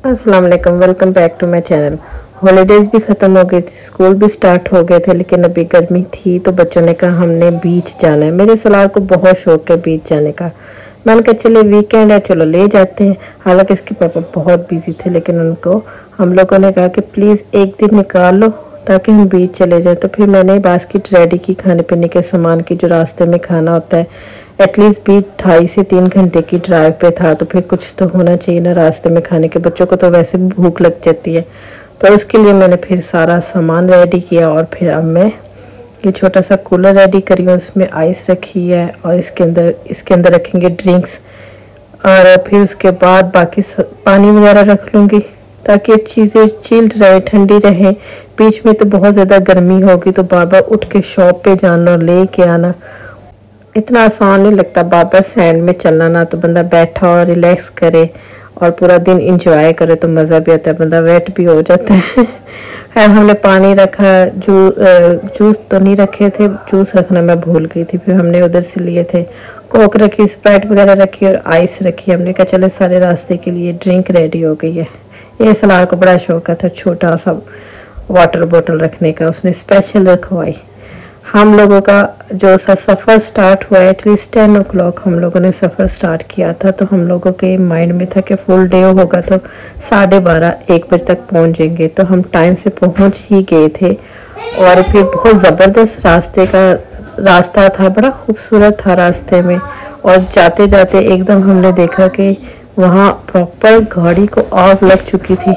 अस्सलाम वालेकुम, welcome back to my channel. Holidays भी ख़त्म हो गई थी, स्कूल भी स्टार्ट हो गए थे, लेकिन अभी गर्मी थी तो बच्चों ने कहा हमने बीच जाना है। मेरे सलार को बहुत शौक है बीच जाने का। मैंने कहा चले वीकेंड है, चलो ले जाते हैं। हालांकि इसके पापा बहुत बिजी थे, लेकिन उनको हम लोगों ने कहा कि प्लीज़ एक दिन निकाल लो ताकि हम बीच चले जाएं। तो फिर मैंने बास्केट रेडी की खाने पीने के सामान की, जो रास्ते में खाना होता है। एटलीस्ट बीच 2.5 से 3 घंटे की ड्राइव पे था, तो फिर कुछ तो होना चाहिए ना रास्ते में खाने के। बच्चों को तो वैसे भी भूख लग जाती है, तो उसके लिए मैंने फिर सारा सामान रेडी किया। और फिर अब मैं ये छोटा सा कूलर रेडी करी हूँ, उसमें आइस रखी है और इसके अंदर रखेंगे ड्रिंक्स। और फिर उसके बाद बाकी पानी वगैरह रख लूँगी ताकि अब चीज़ें चिल्ड रहे, ठंडी रहे। बीच में तो बहुत ज़्यादा गर्मी होगी, तो बार बार उठ के शॉप पे जाना और ले के आना इतना आसान नहीं लगता। बार बार सैंड में चलना ना, तो बंदा बैठा और रिलैक्स करे और पूरा दिन इंजॉय करे तो मज़ा भी आता है, बंदा वेट भी हो जाता है। खैर हमने पानी रखा, जूस तो नहीं रखे थे, जूस रखना मैं भूल गई थी। फिर हमने उधर से लिए थे कोक रखी, स्प्राइट वगैरह रखी और आइस रखी। हमने कहा चले सारे रास्ते के लिए ड्रिंक रेडी हो गई है। ये सलार को बड़ा शौक था छोटा सा वाटर बोतल रखने का, उसने स्पेशल रखवाई। हम लोगों का जो सा सफ़र स्टार्ट हुआ है, एटलीस्ट 10 o'clock हम लोगों ने सफ़र स्टार्ट किया था। तो हम लोगों के माइंड में था कि फुल डे होगा तो 12:30-1 बजे तक पहुंचेंगे। तो हम टाइम से पहुंच ही गए थे। और फिर बहुत ज़बरदस्त रास्ता था, बड़ा खूबसूरत था रास्ते में। और जाते जाते एकदम हमने देखा कि वहाँ प्रॉपर गाड़ी को आग लग चुकी थी,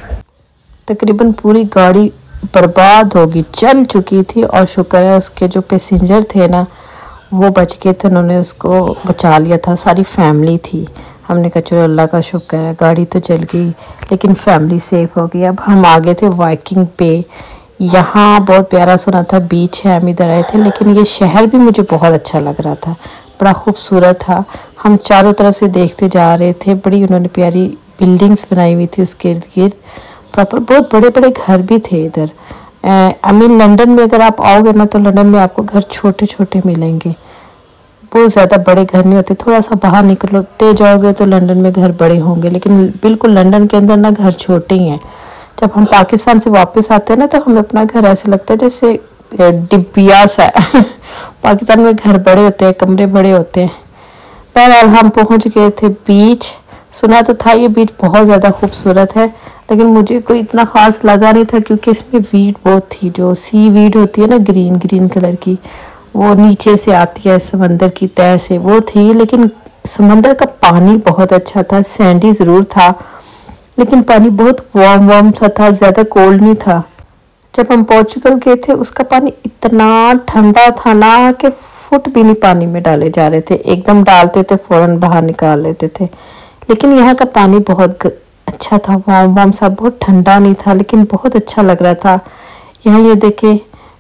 तकरीबन पूरी गाड़ी बर्बाद होगी, जल चुकी थी। और शुक्र है उसके जो पैसेंजर थे ना वो बच गए थे, उन्होंने उसको बचा लिया था। सारी फैमिली थी। हमने कहा चलो अल्लाह का शुक्र है, गाड़ी तो जल गई लेकिन फैमिली सेफ हो गई। अब हम आ गए थे वाइकिंग पे। यहाँ बहुत प्यारा सुना था बीच है, हम इधर आए थे। लेकिन ये शहर भी मुझे बहुत अच्छा लग रहा था, बड़ा खूबसूरत था। हम चारों तरफ से देखते जा रहे थे, बड़ी उन्होंने प्यारी बिल्डिंग्स बनाई हुई थी उसके इर्द गिर्द। प्रॉपर बहुत बड़े बड़े घर भी थे इधर। आई मीन लंदन में अगर आप आओगे ना तो लंदन में आपको घर छोटे छोटे मिलेंगे, बहुत ज़्यादा बड़े घर नहीं होते। थोड़ा सा बाहर निकलते जाओगे तो लंदन में घर बड़े होंगे, लेकिन बिल्कुल लंदन के अंदर ना घर छोटे ही हैं। जब हम पाकिस्तान से वापस आते हैं ना तो हमें अपना घर ऐसे लगता है जैसे डिब्बिया सा है। पाकिस्तान में घर बड़े होते हैं, कमरे बड़े होते हैं। बहरहाल हम पहुँच गए थे बीच। सुना तो था ये बीच बहुत ज़्यादा खूबसूरत है, लेकिन मुझे कोई इतना ख़ास लगा नहीं था क्योंकि इसमें वीड बहुत थी, जो सी वीड होती है ना ग्रीन ग्रीन कलर की, वो नीचे से आती है समंदर की तह से, वो थी। लेकिन समंदर का पानी बहुत अच्छा था, सैंडी ज़रूर था लेकिन पानी बहुत वार्म सा था, ज़्यादा कोल्ड नहीं था। जब हम पोर्चुगल गए थे उसका पानी इतना ठंडा था ना कि फुट भी नहीं पानी में डाले जा रहे थे, एकदम डालते थे फ़ौरन बाहर निकाल लेते थे। लेकिन यहाँ का पानी बहुत अच्छा था, वार्म सा, बहुत ठंडा नहीं था लेकिन बहुत अच्छा लग रहा था। यहाँ ये देखे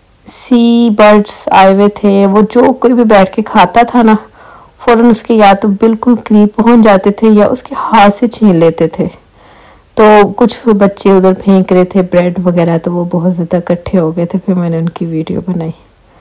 सी बर्ड्स आए हुए थे, वो जो कोई भी बैठ के खाता था ना फ़ौरन उसके या तो बिल्कुल करीब पहुँच जाते थे या उसके हाथ से छीन लेते थे। तो कुछ बच्चे उधर फेंक रहे थे ब्रेड वगैरह, तो वो बहुत ज़्यादा इकट्ठे हो गए थे, फिर मैंने उनकी वीडियो बनाई।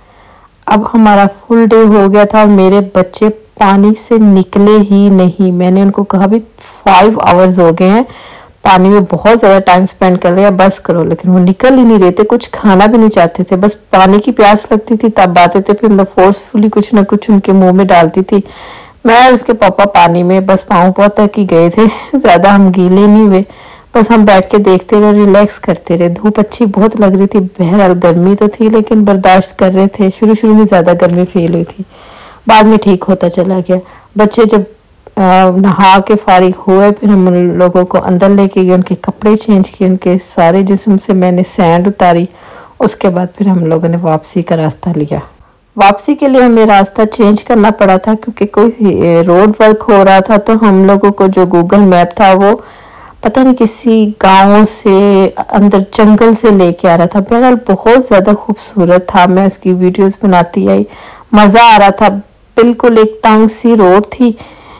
अब हमारा फुल डे हो गया था और मेरे बच्चे पानी से निकले ही नहीं। मैंने उनको कहा भी 5 hours हो गए हैं, पानी में बहुत ज़्यादा टाइम स्पेंड कर लिया, बस करो। लेकिन वो निकल ही नहीं रहे थे, कुछ खाना भी नहीं चाहते थे, बस पानी की प्यास लगती थी तब आते थे। फिर मैं फोर्सफुली कुछ ना कुछ उनके मुंह में डालती थी। मैं और उसके पापा पानी में बस पाँव तक ही गए थे, ज़्यादा हम गीले नहीं हुए। बस हम बैठ के देखते रहे, रिलैक्स करते रहे। धूप अच्छी बहुत लग रही थी, बहरहाल गर्मी तो थी लेकिन बर्दाश्त कर रहे थे। शुरू में ज़्यादा गर्मी फील हुई थी, बाद में ठीक होता चला गया। बच्चे जब नहा के फारिग हुए फिर हम उन लोगों को अंदर लेके गए, उनके कपड़े चेंज किए, उनके सारे जिस्म से मैंने सैंड उतारी। उसके बाद फिर हम लोगों ने वापसी का रास्ता लिया। वापसी के लिए हमें रास्ता चेंज करना पड़ा था क्योंकि कोई रोड वर्क हो रहा था। तो हम लोगों को जो गूगल मैप था वो पता नहीं किसी गाँव से अंदर जंगल से लेके आ रहा था। बहरहाल बहुत ज़्यादा खूबसूरत था, मैं उसकी वीडियोस बनाती आई, मज़ा आ रहा था। बिल्कुल एक तंग सी रोड थी,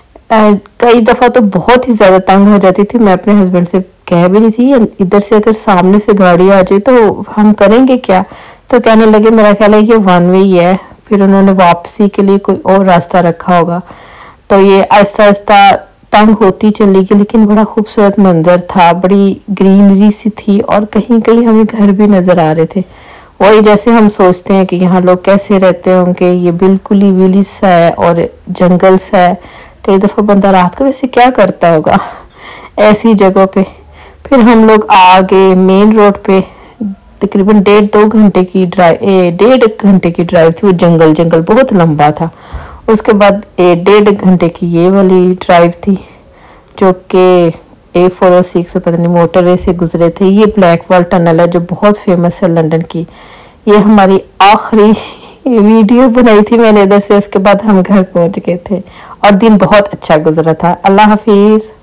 कई दफ़ा तो बहुत ही ज़्यादा तंग हो जाती थी। मैं अपने हस्बैंड से कह भी रही थी इधर से अगर सामने से गाड़ी आ जाए तो हम करेंगे क्या। तो कहने लगे मेरा ख्याल है ये 1 वे ही है। फिर उन्होंने वापसी के लिए कोई और रास्ता रखा होगा। तो ये आहिस्ता आहिस्ता तंग होती चली गई, लेकिन बड़ा खूबसूरत मंजर था, बड़ी ग्रीनरी सी थी और कहीं कहीं हमें घर भी नज़र आ रहे थे। वही जैसे हम सोचते हैं कि यहाँ लोग कैसे रहते होंगे, ये बिल्कुल ही विलेज सा है और जंगल सा है। कई दफ़ा बंदा रात को वैसे क्या करता होगा ऐसी जगह पे। फिर हम लोग आ गए मेन रोड पे। तकरीबन 1.5-2 घंटे की ड्राइव, 1.5 घंटे की ड्राइव थी। वो जंगल जंगल बहुत लंबा था। उसके बाद 1.5 घंटे की ये वाली ड्राइव थी जो कि A406 पता नहीं मोटरवे से गुजरे थे। ये ब्लैक वॉल टनल है जो बहुत फेमस है लंदन की। ये हमारी आखिरी वीडियो बनाई थी मैंने इधर से। उसके बाद हम घर पहुंच गए थे और दिन बहुत अच्छा गुजरा था। अल्लाह हाफिज।